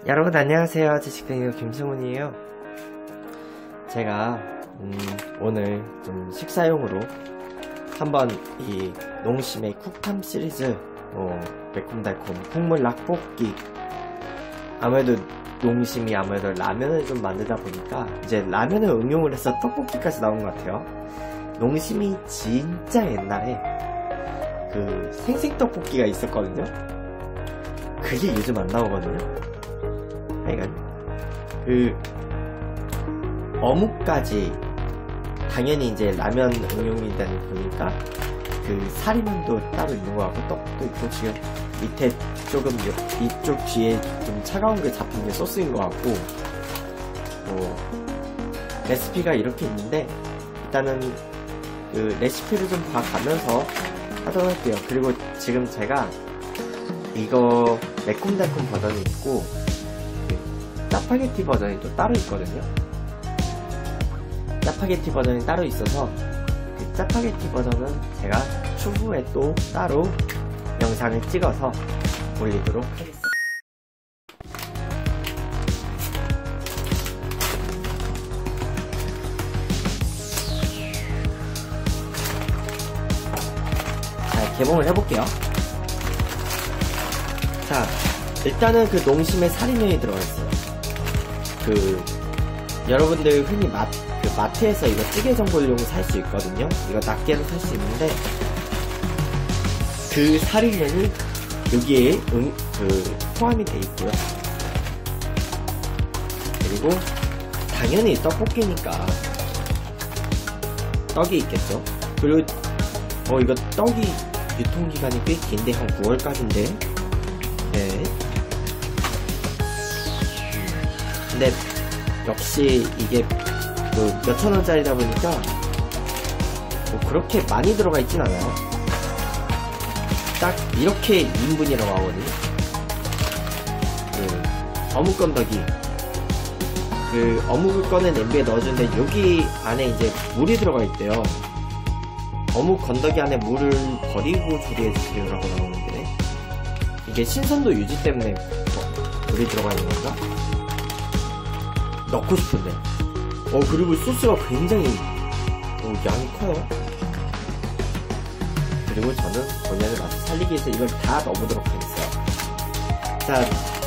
여러분 안녕하세요. 지식뱅이 김승훈이에요. 제가 오늘 좀 식사용으로 한번 이 농심의 쿡탐 시리즈 매콤달콤 국물 낙볶이, 아무래도 농심이 라면을 좀 만들다 보니까 이제 라면을 응용을 해서 떡볶이까지 나온 것 같아요. 농심이 진짜 옛날에 그 생생떡볶이가 있었거든요. 그게 요즘 안 나오거든요. 하여간 그 어묵까지 당연히 이제 라면 응용이 되다 보니까 그 사리면도 따로 있는 거 같고 떡도 있고, 지금 밑에 조금 이쪽 뒤에 좀 차가운 게 잡힌 게 소스인 거 같고, 레시피가 이렇게 있는데 일단은 그 레시피를 좀 봐가면서 하도록 할게요. 그리고 지금 제가 이거 매콤달콤 버전이 있고 짜파게티 버전이 또 따로 있거든요. 짜파게티 버전이 따로 있어서 그 짜파게티 버전은 제가 추후에 또 따로 영상을 찍어서 올리도록 하겠습니다. 자, 개봉을 해볼게요. 자, 일단은 그 농심의 사리면이 들어가 있어요. 여러분들 흔히 마트에서 이거 찌개 전골용 살 수 있거든요. 이거 낱개로 살 수 있는데 그 사리면이 여기에 포함이 돼 있고요. 그리고 당연히 떡볶이니까 떡이 있겠죠. 그리고 이거 떡이 유통기간이 꽤 긴데 한 9월까지인데 네. 근데 역시 이게 몇천원짜리다 보니까 그렇게 많이 들어가 있진 않아요. 딱 이렇게 2인분이라고 하거든요. 어묵 건더기, 어묵을 꺼내 냄비에 넣어주는데 여기 안에 이제 물이 들어가 있대요. 어묵 건더기 안에 물을 버리고 조리해주세요라고 나오는데 이게 신선도 유지 때문에 물이 들어가 있는 건가? 넣고 싶은데. 그리고 소스가 굉장히 양이 커요. 그리고 저는 본연의 맛을 살리기 위해서 이걸 다 넣어보도록 하겠어요. 자,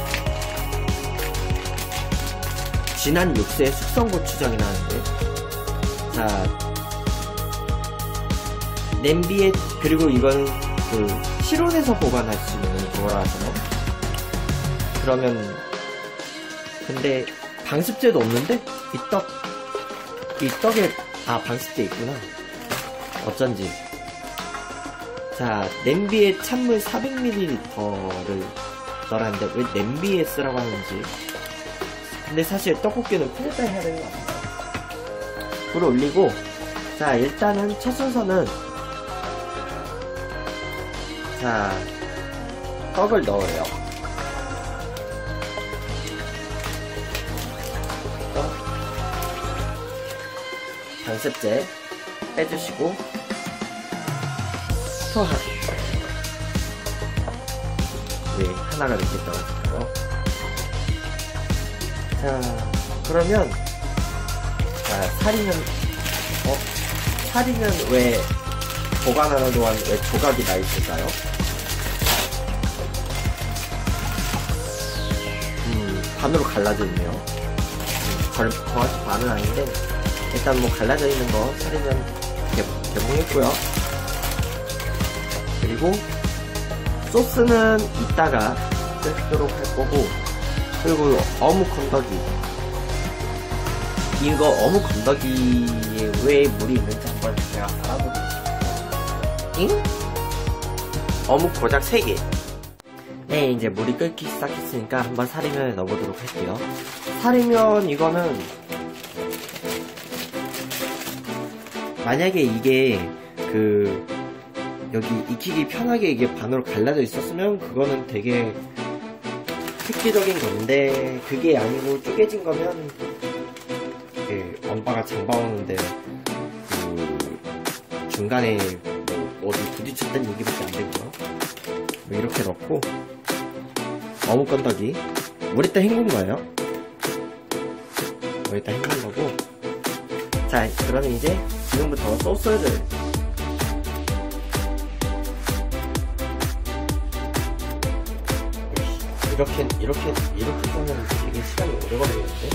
진한 육수에 숙성 고추장이 나는데, 자, 냄비에, 그리고 이건 실온에서 보관할 수 있는 거라서 그러면, 근데 방습제도 없는데 이 떡에 방습제 있구나. 어쩐지. 자, 냄비에 찬물 400ml를 넣으라는데 왜 냄비에 쓰라고 하는지. 근데 사실 떡볶이는 쿨에다 해야 되는 거 같아요. 불을 올리고, 자, 일단은 첫 순서는, 자, 떡을 넣어요. 방습제 빼주시고 하나가 이렇게 떨어지고. 자, 그러면 사리는 왜 보관하는 동안 왜 조각이 나 있을까요? 반으로 갈라져 있네요. 정확히 반은 아닌데 일단 갈라져 있는 거 사리면 개봉했고요. 그리고 소스는 이따가 뜯도록 할 거고, 그리고 어묵 건더기, 이거 어묵 건더기에 왜 물이 있는지 한번 제가 알아보겠습니다. 어묵 고작 3개. 네, 이제 물이 끓기 시작했으니까 한번 사리면을 넣어보도록 할게요. 사리면 이거는 만약에 이게 여기 익히기 편하게 이게 반으로 갈라져 있었으면 그거는 되게 획기적인 건데, 그게 아니고 쪼개진 거면 엄마가 장봐 오는데 중간에 어디 부딪혔다는 얘기밖에 안 되고요. 이렇게 넣고 어묵 건더기 물에다 헹군 거예요. 물에다 헹군 거고. 자, 그러면 이제 지금부터 소스를 이렇게 짜면 되게 시간이 오래 걸리는데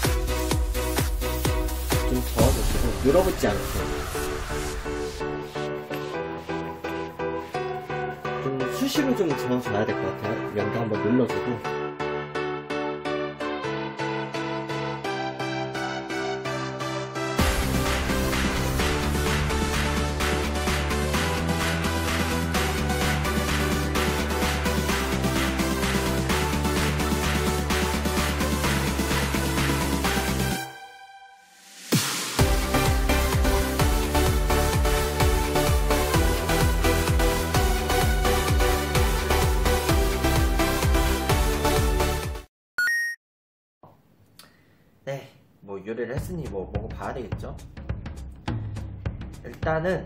좀 저어주시고 늘어붙지 않게 좀 수시로 좀 저어줘야 될 것 같아요. 면도 한번 눌러주고. 네, 뭐 요리를 했으니 뭐 먹어봐야 되겠죠. 일단은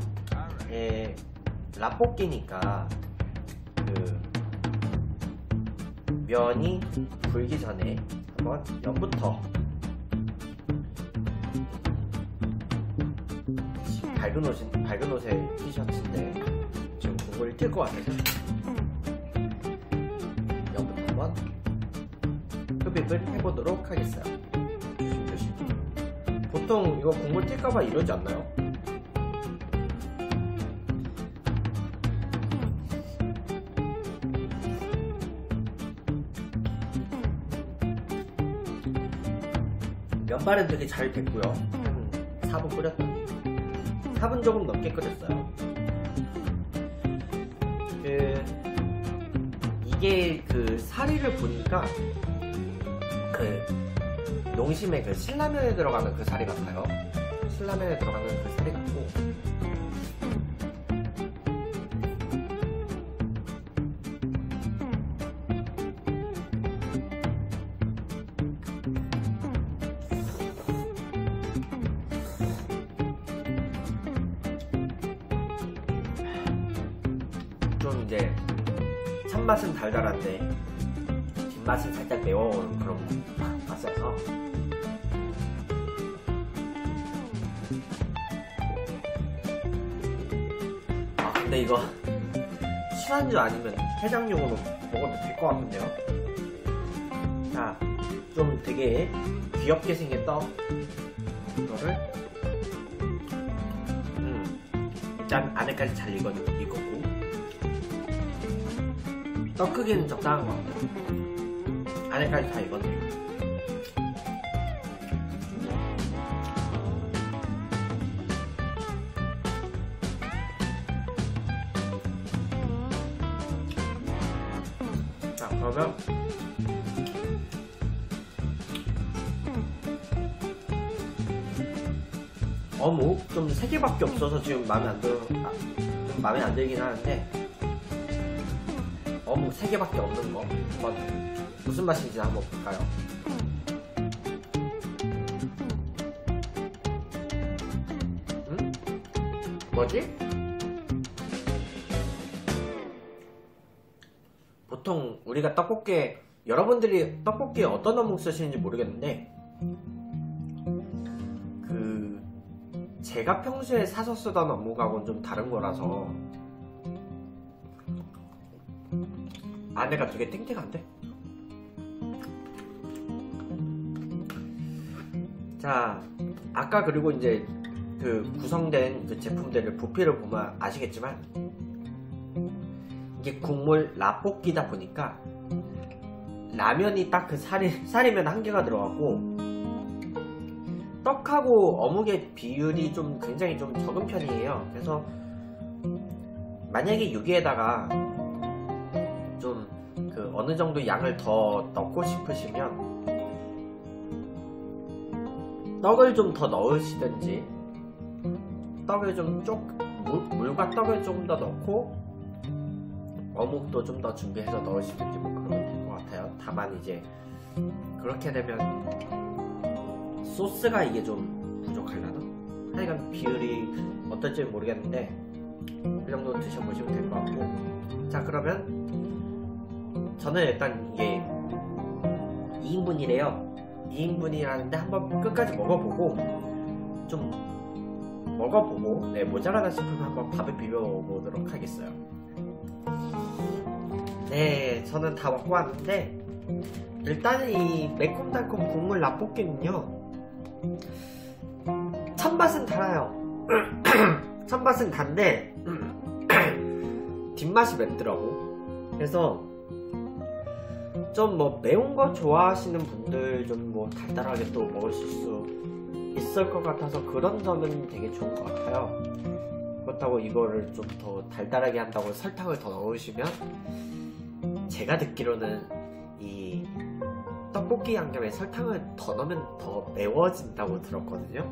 라볶이니까 그 면이 불기 전에 한번 면부터 밝은 옷의 티셔츠인데 지금 국물이 뜰 것 같아서 면부터 한번 흡입을 해보도록 하겠어요. 조심. 보통 이거 국물 뛸까봐 이러지 않나요? 면발은 되게 잘 됐고요. 한 4분 끓였더니 4분 조금 넘게 끓였어요. 이게 그 사리를 보니까 그 농심의 그 신라면에 들어가는 그 사리 같아요. 신라면에 들어가는 그 사리 같고, 좀 이제 첫맛은 달달한데 뒷맛은 살짝 매워온 그런 맛이어서 근데 이거 술안주 아니면 해장용으로 먹어도 될 것 같은데요. 자, 좀 되게 귀엽게 생긴 떡 이거를 일단 안에까지 잘 익었고 떡 크기는 적당한 것 같아요. 안에까지 다 익었네요. 자, 그러면 어묵 좀 3개밖에 없어서 지금 마음에 안 들긴 하는데, 어묵 3개밖에 없는 거 한번 무슨 맛인지 한번 볼까요? 응? 뭐지? 보통 우리가 떡볶이에, 여러분들이 떡볶이에 어떤 어묵 쓰시는지 모르겠는데 그 제가 평소에 사서 쓰던 어묵하고는 좀 다른 거라서 안에가 되게 탱탱한데? 자, 아까 그리고 이제 그 구성된 그 제품들을 부피를 보면 아시겠지만 이게 국물 라볶이다 보니까 라면이 딱 그 사리면 한 개가 들어가고 떡하고 어묵의 비율이 좀 굉장히 좀 적은 편이에요. 그래서 만약에 여기에다가 좀 그 어느 정도 양을 더 넣고 싶으시면 떡을 좀 더 넣으시든지, 떡을 좀 물과 떡을 좀 더 넣고 어묵도 좀 더 준비해서 넣으시든지 뭐 그러면 될 것 같아요. 다만 이제 그렇게 되면 소스가 이게 좀 부족하려나? 하여간 비율이 어떨지 모르겠는데 이 정도 드셔보시면 될 것 같고, 자, 그러면 저는 일단 이게 2인분이래요. 2인분이라는데 한번 끝까지 먹어보고 좀 먹어보고 모자라다 싶으면 한번 밥에 비벼보도록 하겠어요. 네, 저는 다 먹고 왔는데 일단은 이 매콤달콤 국물 라볶이는요, 첫맛은 달아요. 첫맛은 단데 뒷맛이 맵더라고. 그래서 좀 뭐 매운 거 좋아하시는 분들 좀 뭐 달달하게 또 먹을 수 있을 것 같아서 그런 점은 되게 좋은 것 같아요. 그렇다고 이거를 좀 더 달달하게 한다고 설탕을 더 넣으시면, 제가 듣기로는 이 떡볶이 양념에 설탕을 더 넣으면 더 매워진다고 들었거든요.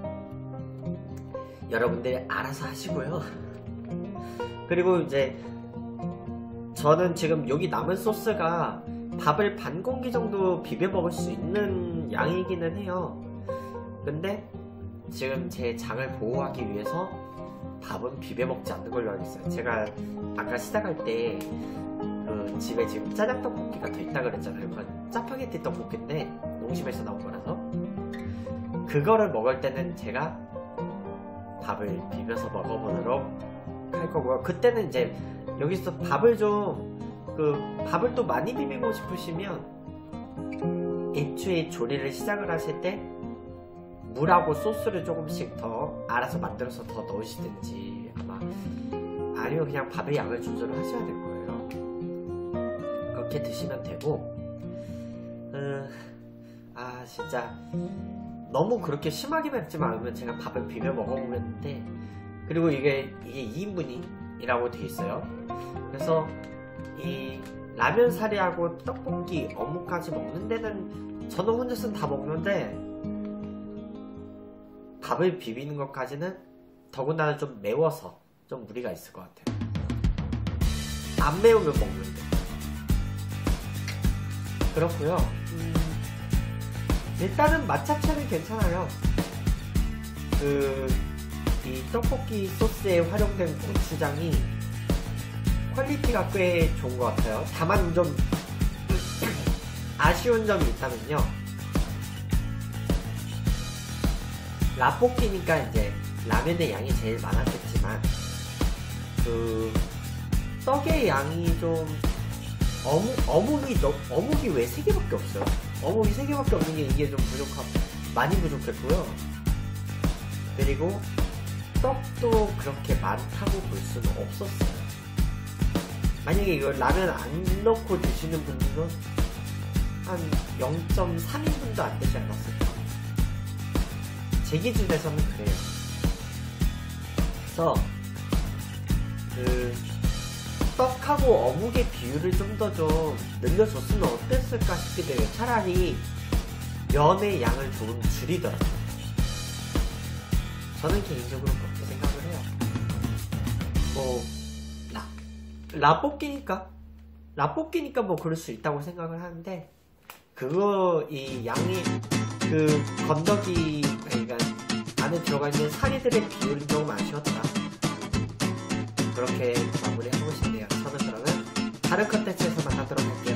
여러분들이 알아서 하시고요. 그리고 이제 저는 지금 여기 남은 소스가 밥을 반 공기 정도 비벼 먹을 수 있는 양이기는 해요. 근데 지금 제 장을 보호하기 위해서 밥은 비벼 먹지 않는 걸로 알고 있어요. 제가 아까 시작할 때 그 집에 지금 짜장 떡볶이가 더 있다 그랬잖아요. 그건 짜파게티 떡볶이인데 농심에서 나온 거라서 그거를 먹을 때는 제가 밥을 비벼서 먹어보도록 할 거고요. 그때는 이제 여기서 밥을 밥을 또 많이 비비고 싶으시면 애초에 조리를 시작을 하실 때 물하고 소스를 조금씩 더 알아서 만들어서 더 넣으시든지, 아니면 그냥 밥의 양을 조절을 하셔야 될 거예요. 그렇게 드시면 되고, 진짜 너무 그렇게 심하게 맵지 않으면 제가 밥을 비벼 먹어보겠는데, 그리고 이게 2인분이라고 돼 있어요. 그래서 이 라면 사리하고 떡볶이, 어묵까지 먹는 데는 저는 혼자서는 다 먹는데, 밥을 비비는 것까지는 더군다나 좀 매워서 좀 무리가 있을 것 같아요. 안 매우면 먹는데. 그렇고요. 일단은 맛 자체는 괜찮아요. 이 떡볶이 소스에 활용된 고추장이 퀄리티가 꽤 좋은 것 같아요. 다만 좀 아쉬운 점이 있다면요, 라볶이니까 이제 라면의 양이 제일 많았겠지만 그 떡의 양이 좀 어묵이 왜 3개밖에 없어요? 어묵이 3개밖에 없는 게 이게 좀 많이 부족했고요. 그리고 떡도 그렇게 많다고 볼 수는 없었어요. 만약에 이걸 라면 안 넣고 드시는 분들은 한 0.3인분도 안 되지 않았을까? 제 기준에서는 그래요. 그래서 떡하고 어묵의 비율을 좀 더 늘려줬으면 어땠을까 싶기도 해요. 차라리 면의 양을 조금 줄이더라고요. 저는 개인적으로 그렇게 생각을 해요. 라볶이니까 뭐 그럴 수 있다고 생각을 하는데, 이 양이 건더기, 그러니까 안에 들어가 있는 사리들의 비율이 조금 아쉬웠다. 그렇게 마무리해보고 싶네요. 저는 그러면 다른 컨텐츠에서 만나도록 할게요.